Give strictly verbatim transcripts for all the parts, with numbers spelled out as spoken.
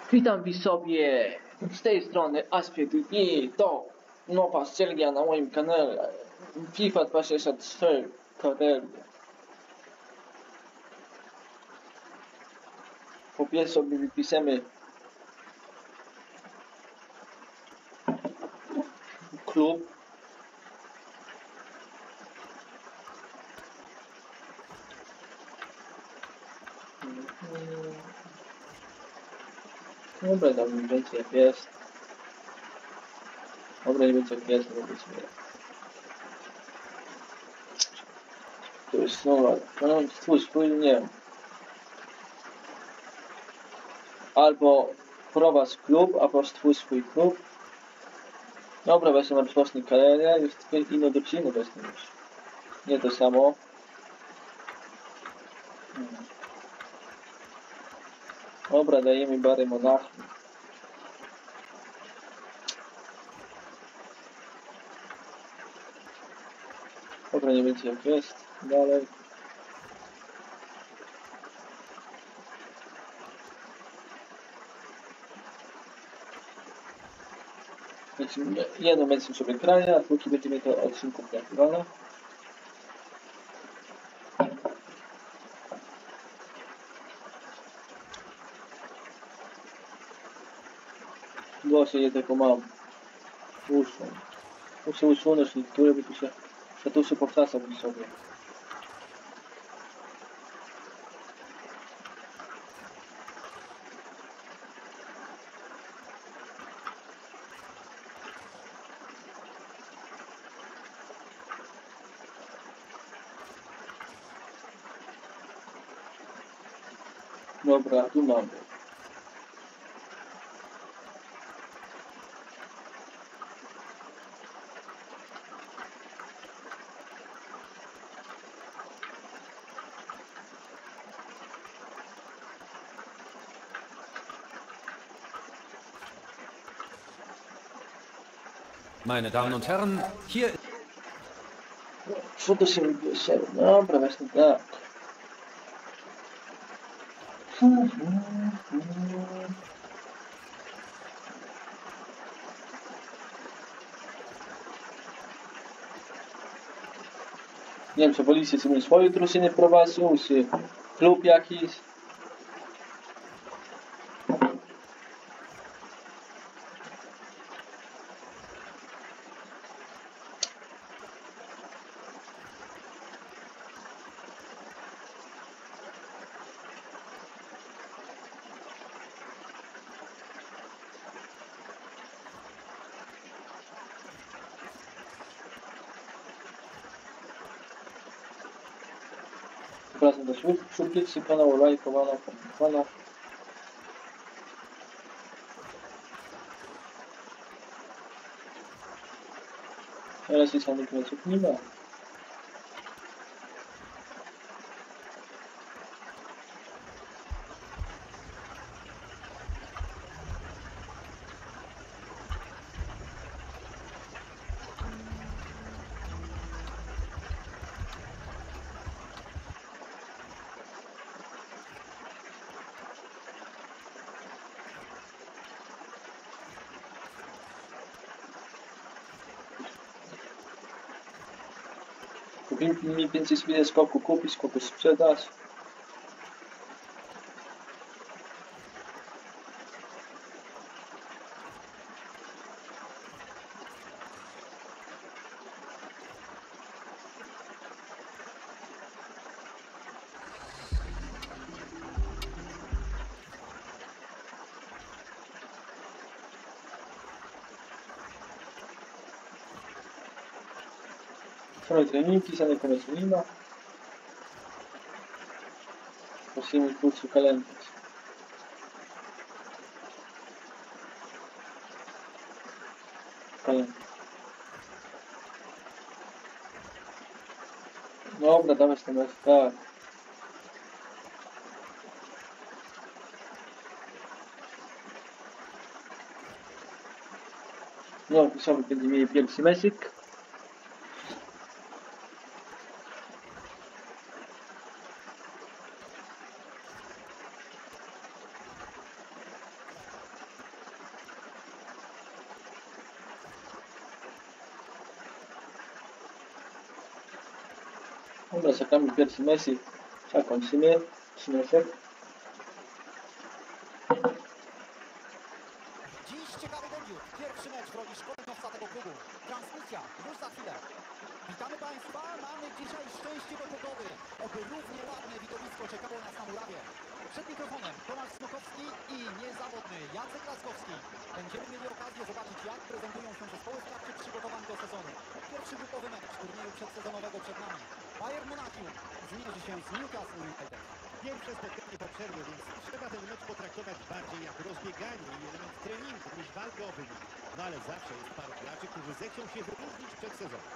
Witam sobie z tej strony Aspekt i to nowa seria na moim kanale FIFA dwieście sześćdziesiąt cztery Karelia. Po pierwsze sobie wypiszemy klub. Dobra, dam mi więcej jak jest. Dobra, nie więcej jak jest, no powiedzmy. To jest nowa, no twój swój, nie wiem. Albo prowadź klub, albo stwórz swój klub. Dobra, właśnie mam własny karierę, jest inno do czynu właśnie już. Nie to samo. Hmm. Dobra, dajemy Bary Monachium. Dobra, nie wiecie jak jest. Dalej. Jedną będziemy sobie kraja, a drugi będziemy to odcinków nagrywane. Właśnie je tylko mam. Uszą. Muszę usunąć niektóre, bo tu się statuszy powtarzam sobie. Dobra, tu mamy. Meine Damen und Herren, hier... Co to się wybierze? Dobra, właśnie tak. Nie wiem, czy wolicie sobie swoje drużyny prowadzą, czy klub jakiś. Zapraszam do subskrypcji kanału, lajkowania, komentowania. Teraz jest samych meczów nie ma. Kupimy mi więcej sobie skoku kupić, skoku sprzedać. Sono treningi, sono come prima. Possiamo il corso calendario. Calendario. Dobra, damy się na tak. No, pisamy, będziemy mieli pierwszy meczyk. Dobra, czekamy pierwszy Messi. Tak, kończymy. Trzynastek. Dziś ciekawy debiut. Pierwszy mecz w roli szkoleniowca tego klubu. Transmisja już za chwilę. Witamy Państwa. Mamy dzisiaj szczęście do pogody. Oby równie ładne widowisko czekało nas na murawie. Przed mikrofonem Tomasz Smokowski i niezawodny Jacek Laskowski. Będziemy mieli okazję zobaczyć, jak prezentują się zespoły w trakcie przygotowań do sezonu. Pierwszy grupowy mecz turnieju przedsezonowego przed nami. Bayern Monachium zmierzy się z Newcastle United. Pierwsze spotkanie po przerwie, więc trzeba ten mecz potraktować bardziej jak rozbieganie i element treningu niż walkę o wynik. No ale zawsze jest paru graczy, którzy zechcą się wyróżnić przed sezonem.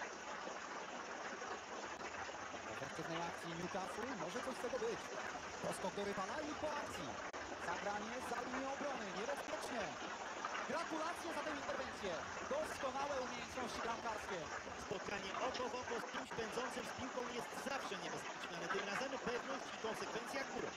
W efektywnej akcji Newcastle może coś z tego być. Proskok do rywala i po akcji. Zagranie za linię obrony, niebezpiecznie. Gratulacje za tę interwencję. Doskonałe umiejętności bramkarskie. Spotkanie oko w oko z kimś pędzącym z piłką jest zawsze niebezpieczne, ale tym razem pewność i konsekwencja górą.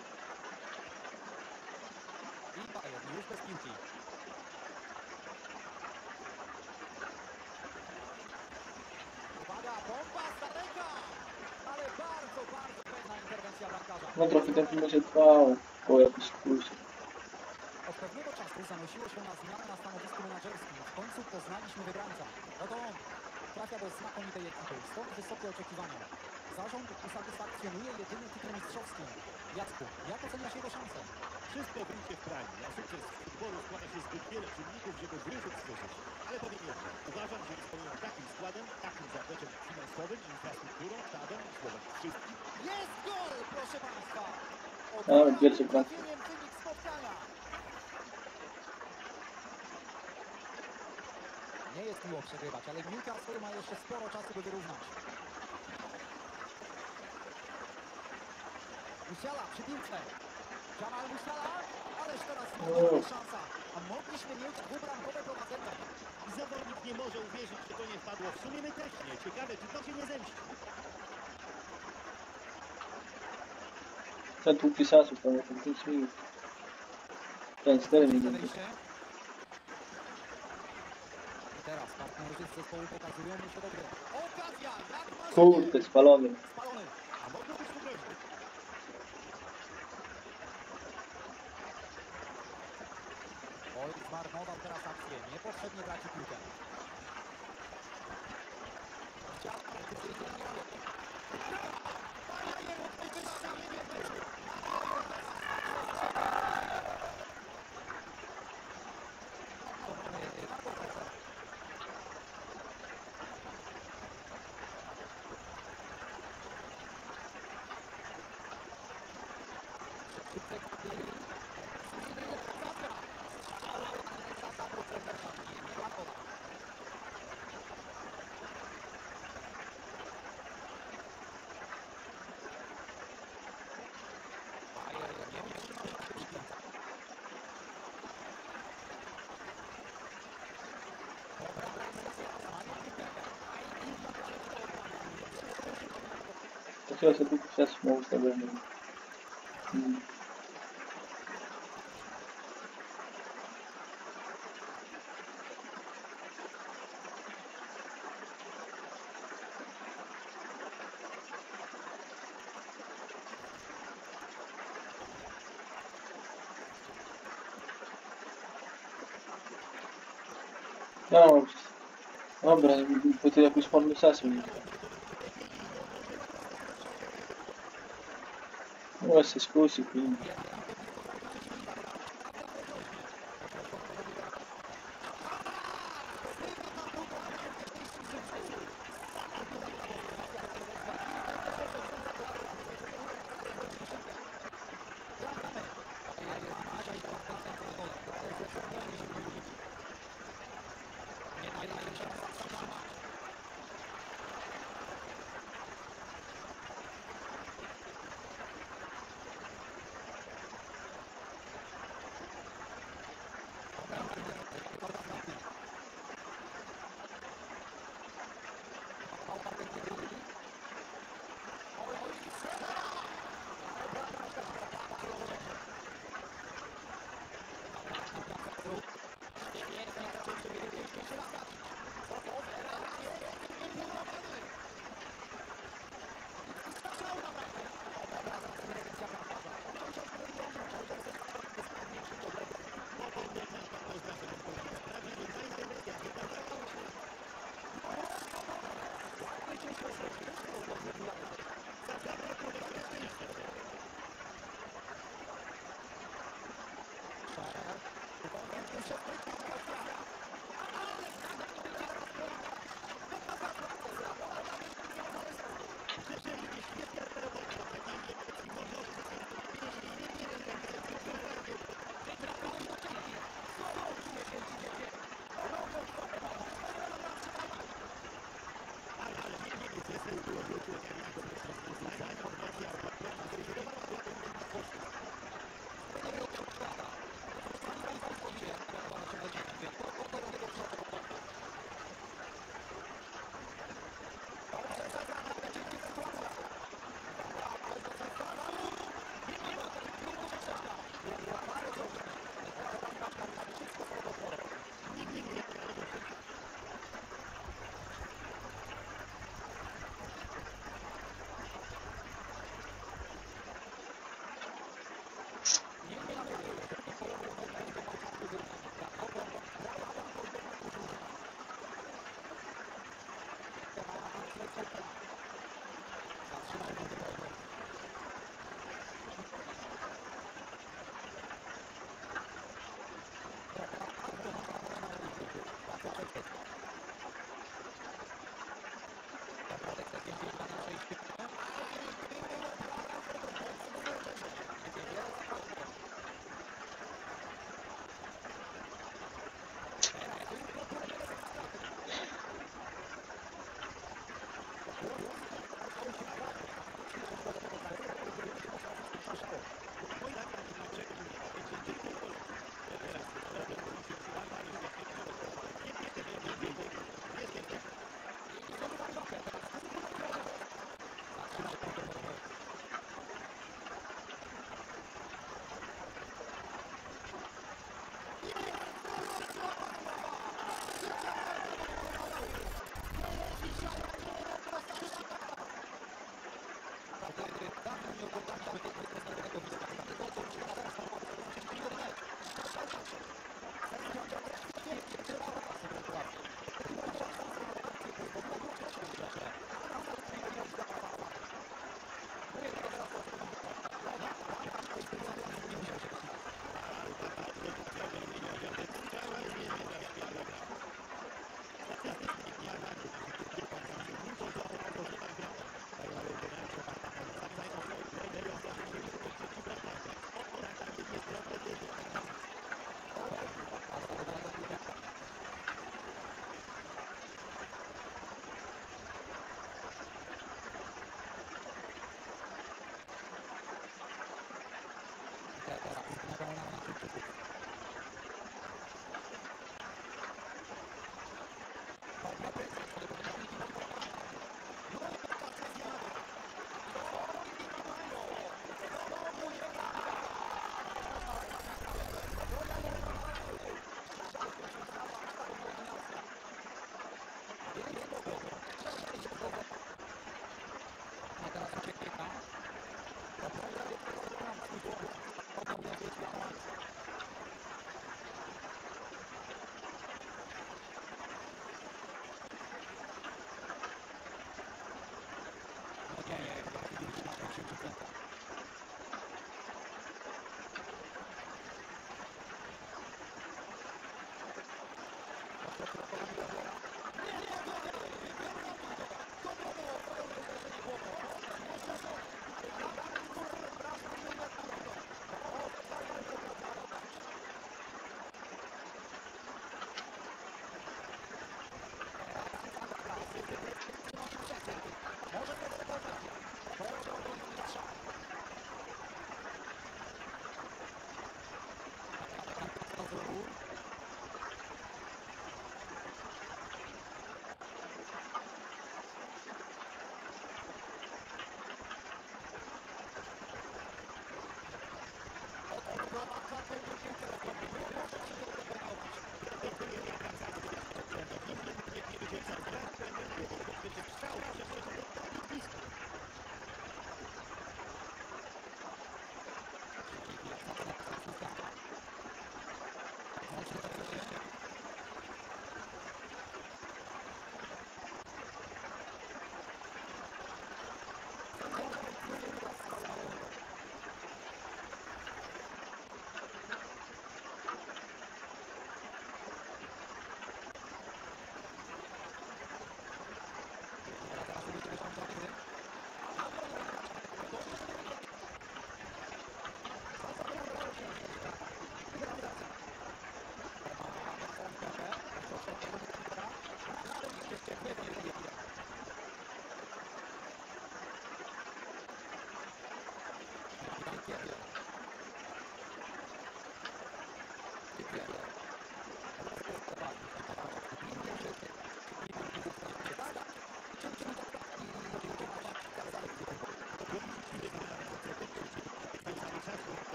I Bayern już bez piłki. Uwaga, bomba z daleka! Ale bardzo, bardzo pewna interwencja bramkarza. No trochę ten film będzie trwał. Po jakiś kursie. Od pewnego czasu zanosiło się na zmianę na stanowisku menadżerskim. W końcu poznaliśmy wybrańca. Oto on. Trafia do znakomitej ekipy. Stąd wysokie oczekiwania. Zarząd usatysfakcjonuje jedyny tytuł mistrzowski. Jacku, jak oceniasz jego szansę? Wszystko wyjdzie w praniu. Na sukces w futbolu składa się zbyt wiele czynników, żeby wyrzut stworzyć. Ale powiem jedno. Uważam, że dysponują takim składem, takim zapleczem finansowym, infrastrukturą, sztabem, słowem wszystkim. Jest gol, proszę Państwa! Ale pierwszy plan. Trafieniem wynik spotkania. Nie jest miło przegrywać, ale Newcastle ma jeszcze sporo czasu, by wyrównać. Musiala przy piłce. Jamal Musiala, ależ teraz znowu szansa. A mogliśmy mieć dwubramkowe prowadzenie. Zawodnik nie może uwierzyć, że to nie wpadło. W sumie my też nie. Ciekawe, czy to się nie zemści. Ten tu pisaczów, to jest pięć minut. pięć cztery minuty. Wejście. I teraz partnerzy z zespołu pokazują mu się dobre. Okazja, jak masz Kurde, spalony. spalony. A mogło być tu groźne. Oj, zmarnował teraz akcję. Niepotrzebnie traci piłkę. Takiego sobie tu pisać ma ustawiony. Hmm. No, dobra, bo to jakoś mamy czasu. No właśnie, skróci, film.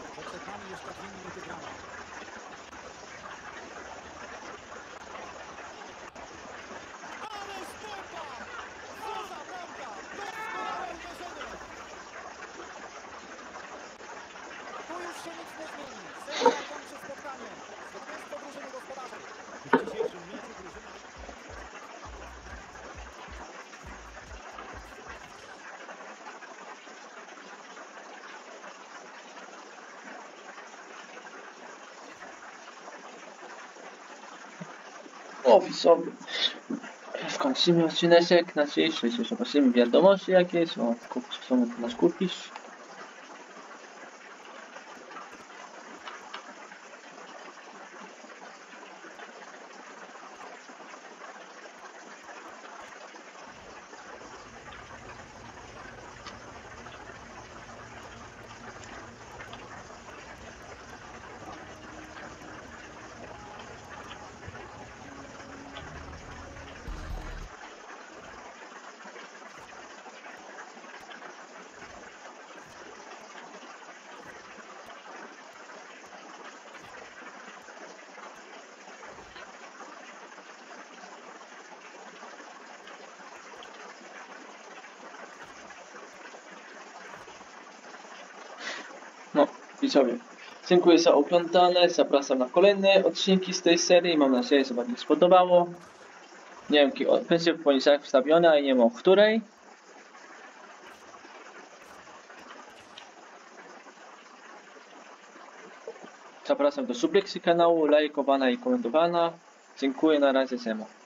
że przed nami jeszcze dwie minuty grania. Ależ bomba! Co za bramka! Doskonałe uderzenie! Tu już się nic nie zmieni. Sędzia kończy spotkanie. Zwycięstwo drużyny gospodarzy. W dzisiejszym meczu drużyna O, widzowie. Skończymy odcineczek na dzisiejszy. Jeszcze zobaczymy wiadomości jakieś. O, co my tu masz kupić? No, widzowie, dziękuję za oglądanie, zapraszam na kolejne odcinki z tej serii, mam nadzieję, że wam się spodobało. Nie wiem, kiedy będzie w poniedziałek wstawione, ale nie wiem o której. Zapraszam do subskrypcji kanału, lajkowania i komentowania. Dziękuję, na razie, Zemo.